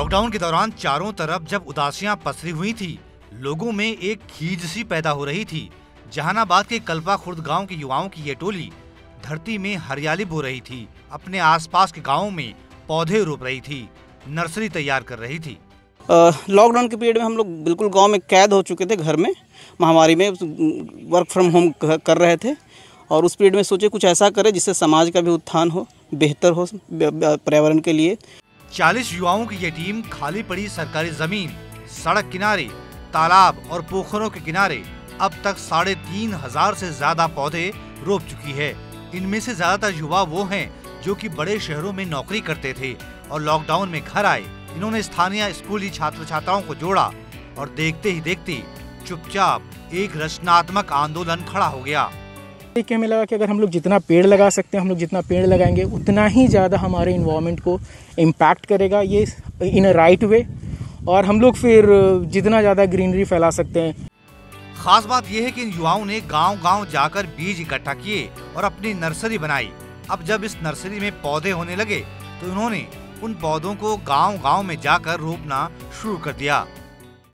Lockdown के दौरान चारों तरफ जब उदासियां पसरी हुई थी, लोगों में एक खीज सी पैदा हो रही थी। जहानाबाद के कल्पा खुर्द गांव के युवाओं की ये टोली धरती में हरियाली बो रही थी, अपने आसपास के गांवों में पौधे रोप रही थी, नर्सरी तैयार कर रही थी। लॉकडाउन के पीरियड में हम लोग बिल्कुल गांव में कैद हो चुके थे, घर में महामारी में वर्क फ्रॉम होम कर रहे थे और उस पीरियड में सोचे कुछ ऐसा करें जिससे समाज का भी उत्थान हो, बेहतर हो पर्यावरण के लिए। 40 युवाओं की ये टीम खाली पड़ी सरकारी जमीन, सड़क किनारे, तालाब और पोखरों के किनारे अब तक 3500 से ज्यादा पौधे रोप चुकी है। इनमें से ज्यादातर युवा वो हैं जो कि बड़े शहरों में नौकरी करते थे और लॉकडाउन में घर आए। इन्होंने स्थानीय स्कूली छात्र छात्राओं को जोड़ा और देखते ही देखते चुपचाप एक रचनात्मक आंदोलन खड़ा हो गया। देखिए हमें लगा कि अगर हम लोग जितना पेड़ लगा सकते हैं, हम लोग जितना पेड़ लगाएंगे उतना ही ज़्यादा हमारे इन्वायरमेंट को इम्पैक्ट करेगा ये इन अ राइट वे, और हम लोग फिर जितना ज़्यादा ग्रीनरी फैला सकते हैं। खास बात यह है कि इन युवाओं ने गांव-गांव जाकर बीज इकट्ठा किए और अपनी नर्सरी बनाई। अब जब इस नर्सरी में पौधे होने लगे तो उन्होंने उन पौधों को गांव-गांव में जाकर रोपना शुरू कर दिया।